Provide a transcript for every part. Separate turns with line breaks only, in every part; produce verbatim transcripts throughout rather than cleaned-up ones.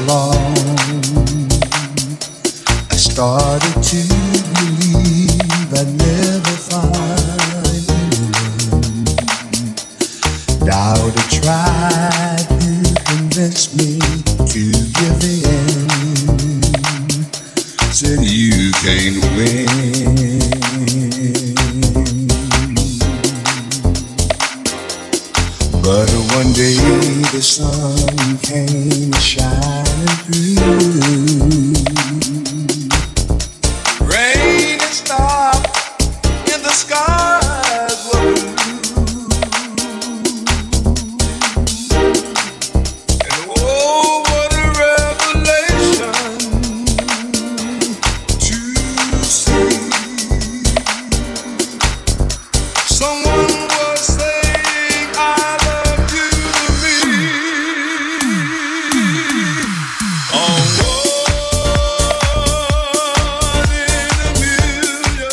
wrong. I started to believe I'd never find anyone. Doubt tried to convince me to give in. Said you can't win. But one day the sun came shining through. Rain had stopped and the skies were blue. And oh, what a revelation to see. Someone was saying I love you to me. Oh, one in a million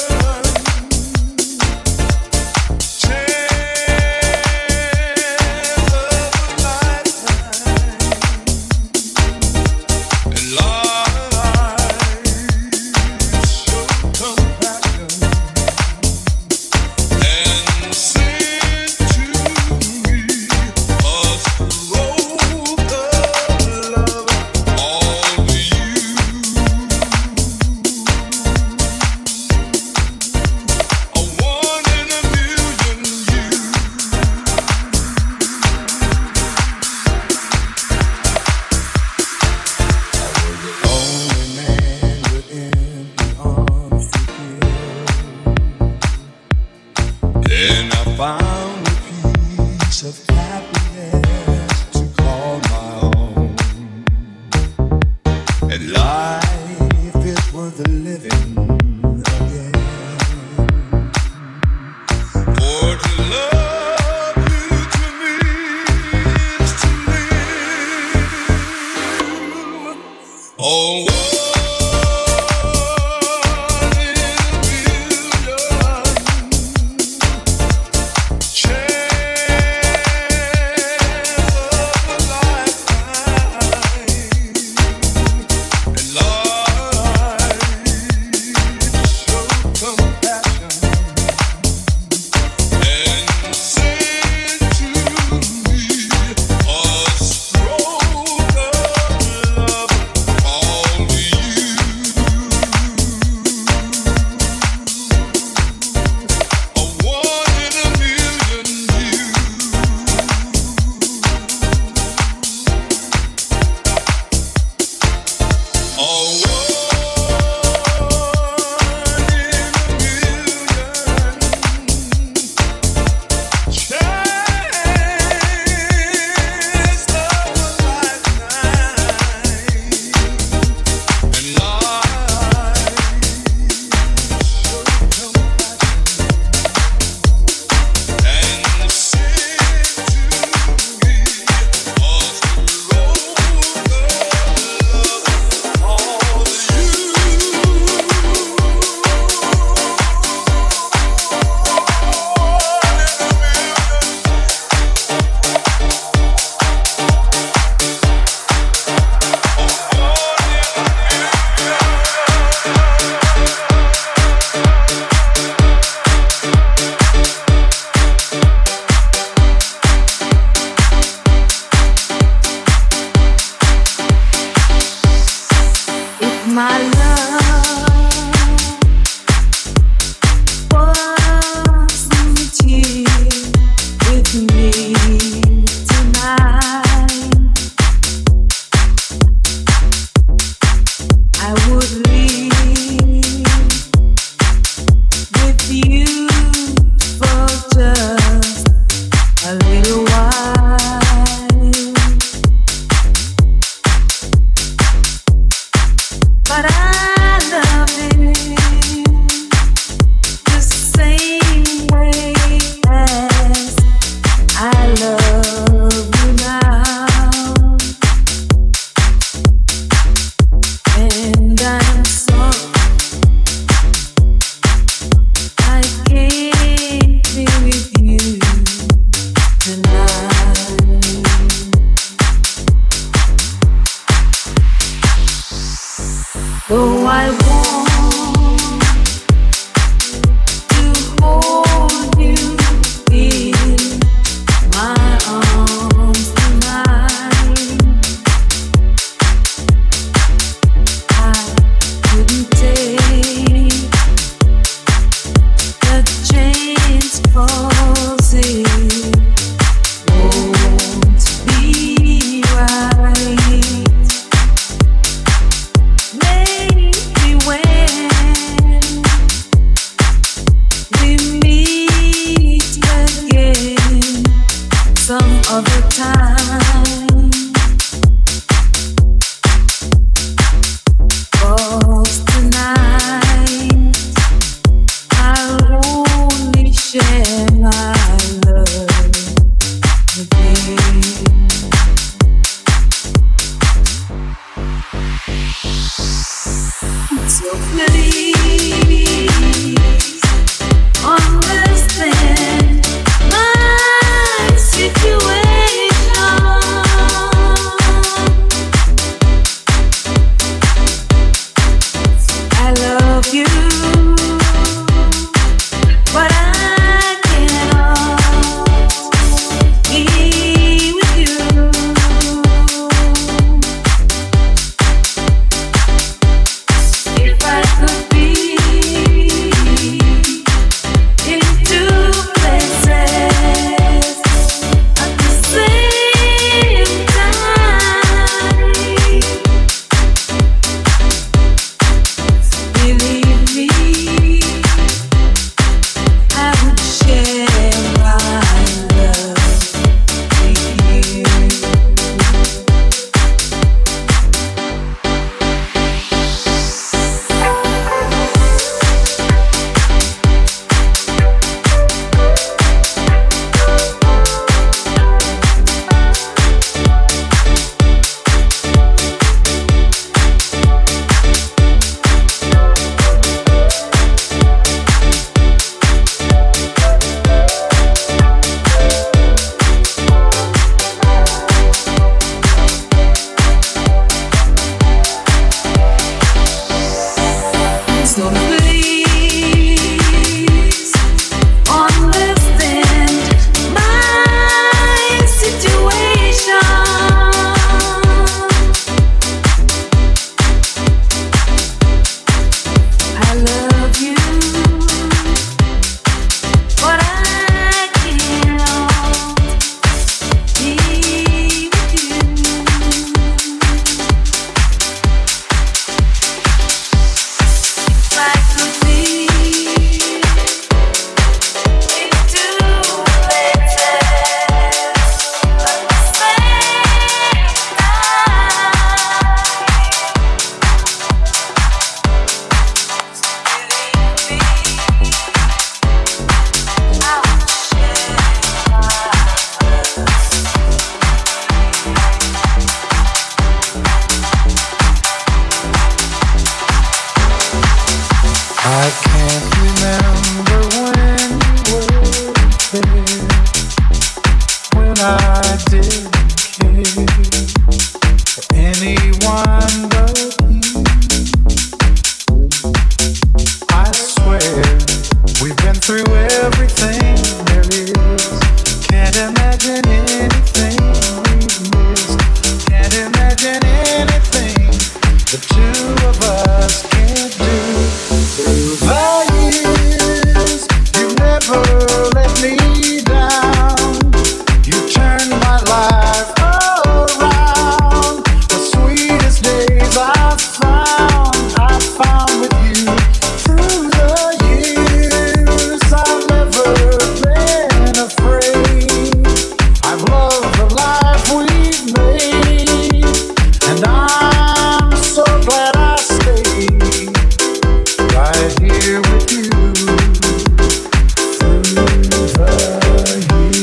chance of a lifetime. And life showed compassion and sent to me a stroke of love, all to you. A one in a million you. Only man with empty arms to give. Then I found a piece of happiness to call my own. And life is worth the living again. For to love you to me is to live. Oh, one in a million chance of a lifetime. And life showed compassion and sent to me a stroke of love, all to you. A one in a million you. A one in a million chance of a lifetime. And life showed compassion and sent to me a stroke of love, all to you.
If my love wasn't here with me tonight, I would leave with you for just a little while. But I Though I want to hold you in my arms tonight, I couldn't take the chance 'cause it won't be right. Maybe when we meet again some other time, 'cause tonight I'll only share my love with you. So please understand my situation. I love you, but I cannot be with you. If I could be in two places at the same time, believe me, I would share my love with you. So please understand my situation. I love you, but I cannot be with you. If I could be in two places at the same time, believe me, I would share my love.
I can't remember when you were there, when I didn't care for anyone but you. I swear we've been through everything there is. Can't imagine anything we've missed. Can't imagine anything the two of us can't do. Through the years, you never let me down. You turned my life around. The sweetest days I found, I found with you. Through the years, I've never been afraid. I've loved the life we've made, and I'm so glad I stayed right here with you through the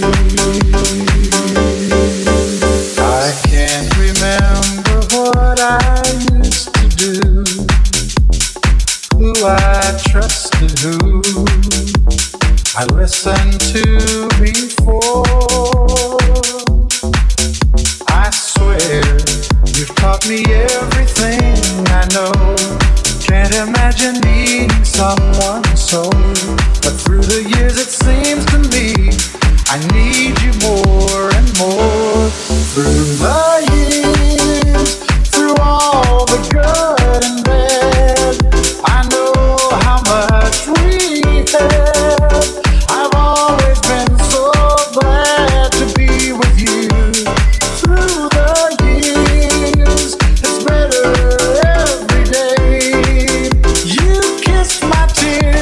years. I can't remember what I used to do, who I trusted, who I listened to before. I swear you've taught me everything I know.
someone so, but through the years it seems to me I need you more and more. Through the years, through all the good and bad, I know how much we had. I've always been so glad to be with you. Through the years, it's better every day. You kissed my tears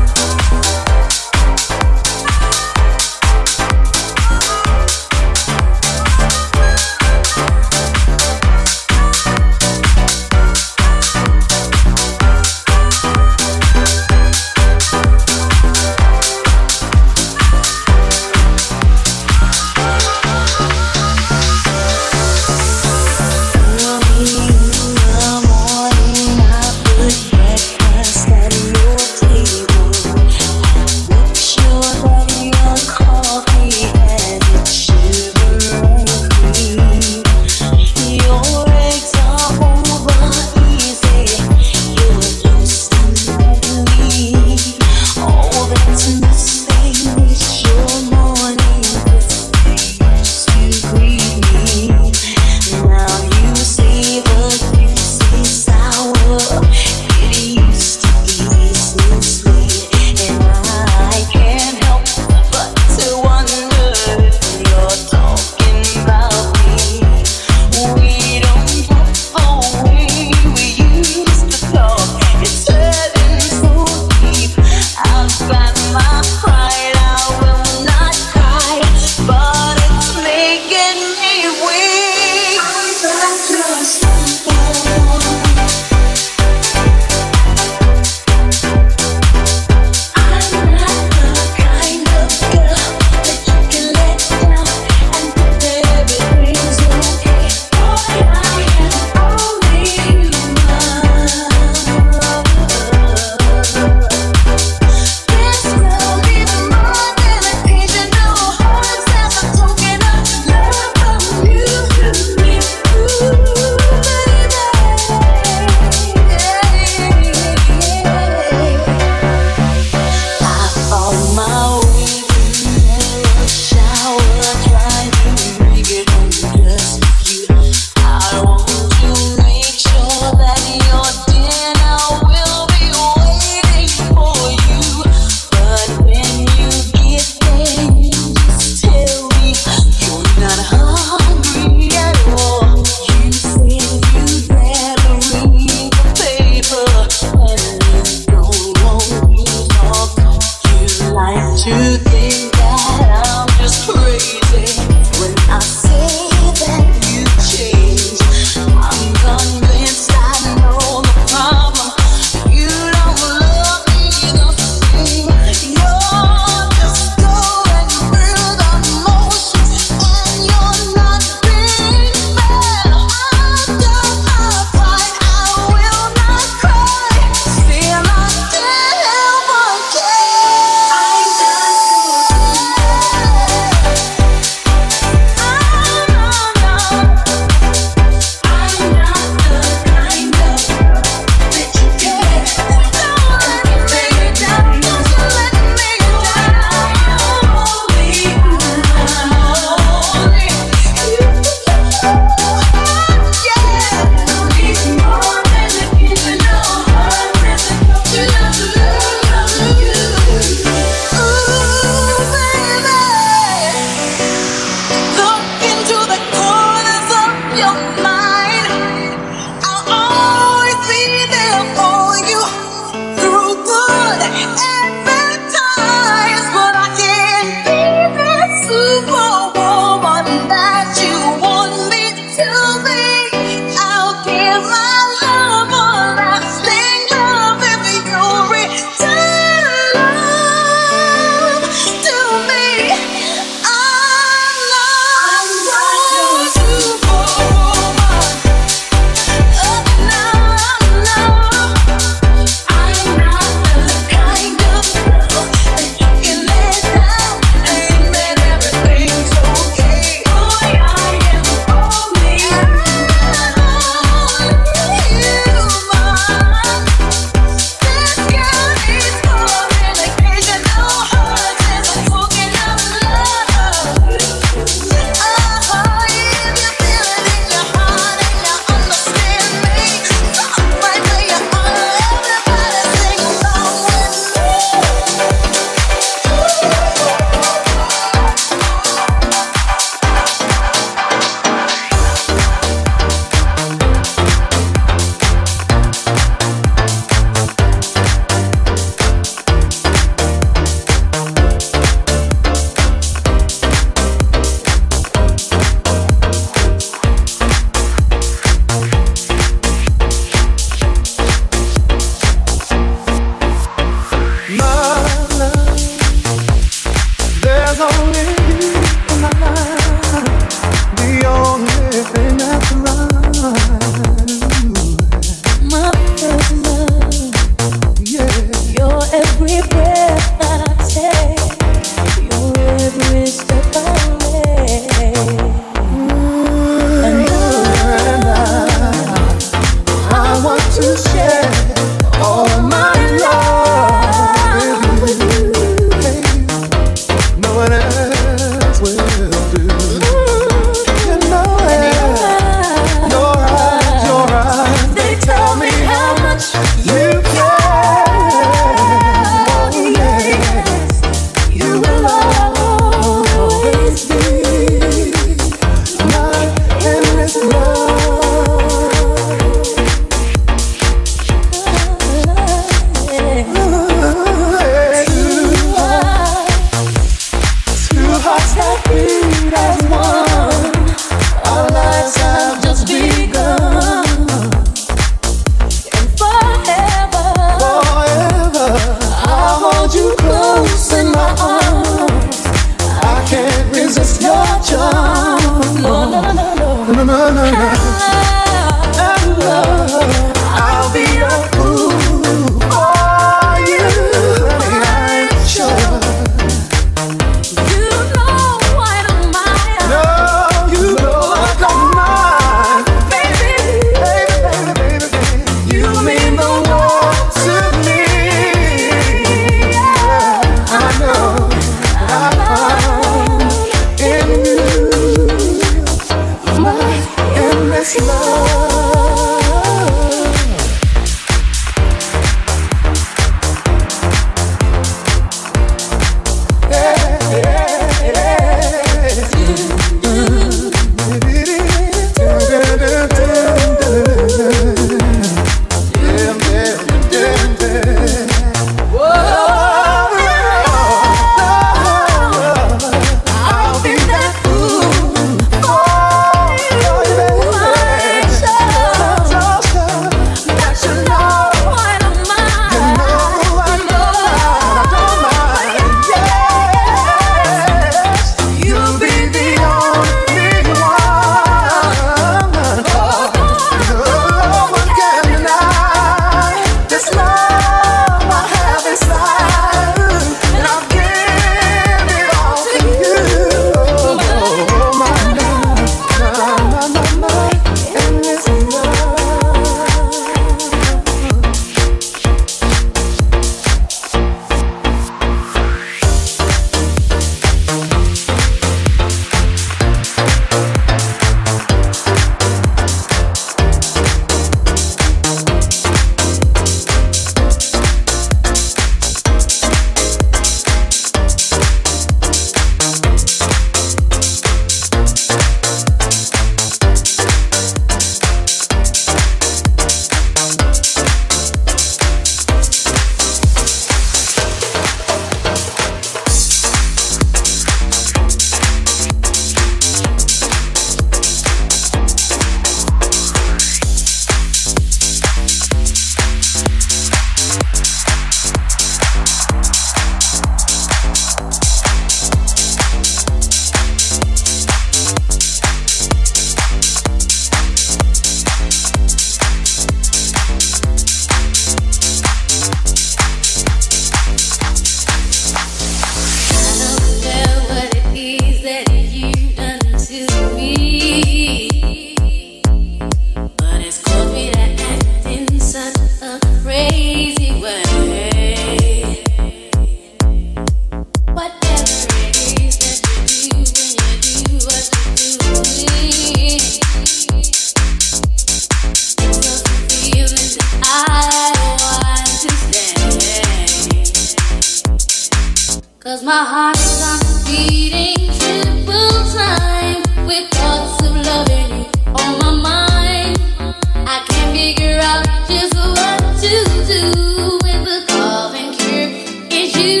'Cause my heart is on beating triple time with thoughts of loving you on my mind. I can't figure out just what to do when the coffin cure is you.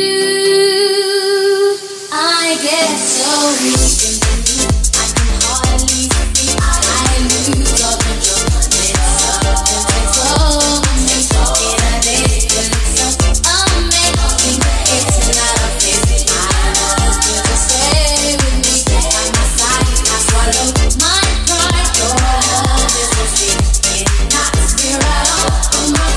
I get so weak and blue, I can hardly speak. I lose all control. It takes over me in a day. It's so amazing. It's not a phase. I want you to stay with me by my side. I swallow my pride. Your love is so sweet. It knocks me right off of my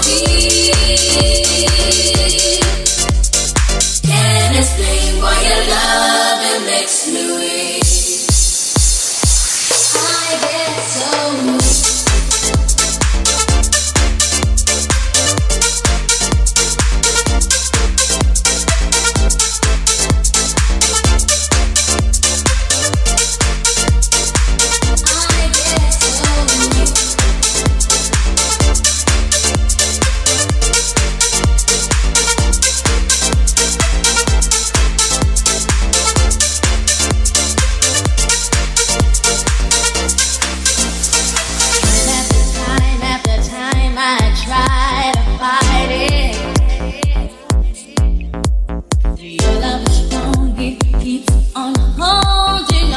feet. Can't explain why your love it makes me weak. I get so weak. I get so weak. Time after time I try to fight it. Your love is strong, it keeps on holding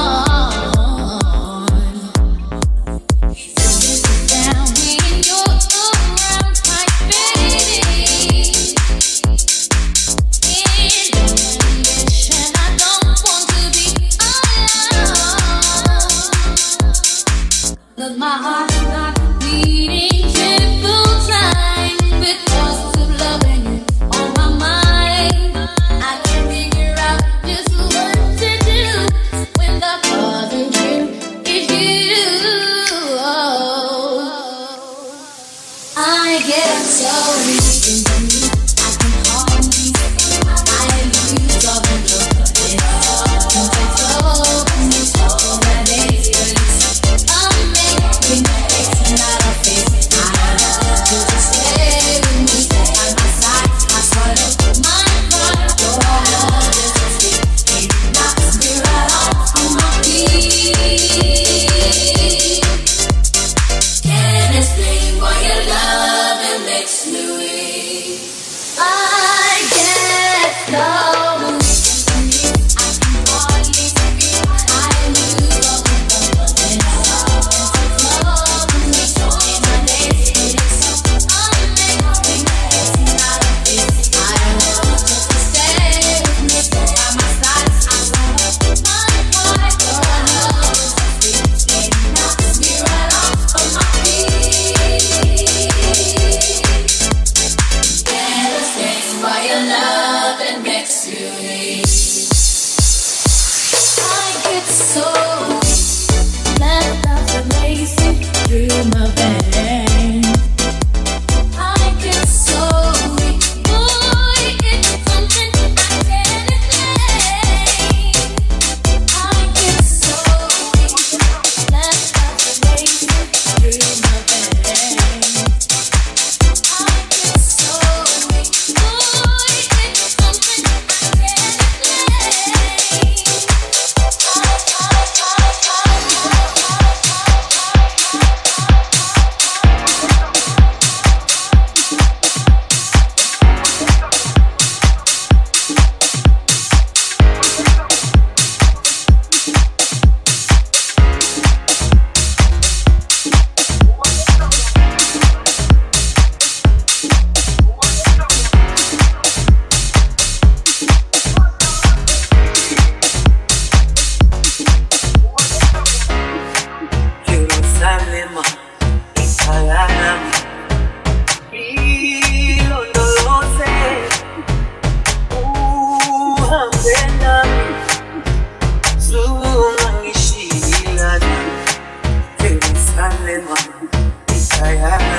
on. This is down when you're around, my baby. In your condition, I don't want to be alone. 'Cause my heart is not beating triple time with thoughts of loving you on my mind. I can't figure out just what to do when the causing dream is you. I get so weak and blue, I can hardly speak. I lose all control. It takes over me in a day. It's amazing. It's not a phase. I want you to stay with me by my side. I swallow my pride. Your love is so sweet. It knocks me right off of my feet. Can't explain why your love it makes me weak. I get so weak. I can hardly speak. I lose all control. It takes over me in a day. It's so amazing. It's not a phase. I want you to stay with me by my side. I swallow my pride. Your love is so sweet. It knocks me right off of my feet. Can't explain why your love it makes me weak. I get so weak, left out the racing through my veins. I get so weak, boy, it's something I can't explain. I get so weak, left out the racing through my veins. I get so weak, boy, it's something I can't explain.
Jerusalem, ikayana ilondoloze, uhambe nami, zungangishilana. Jerusalem, ikayana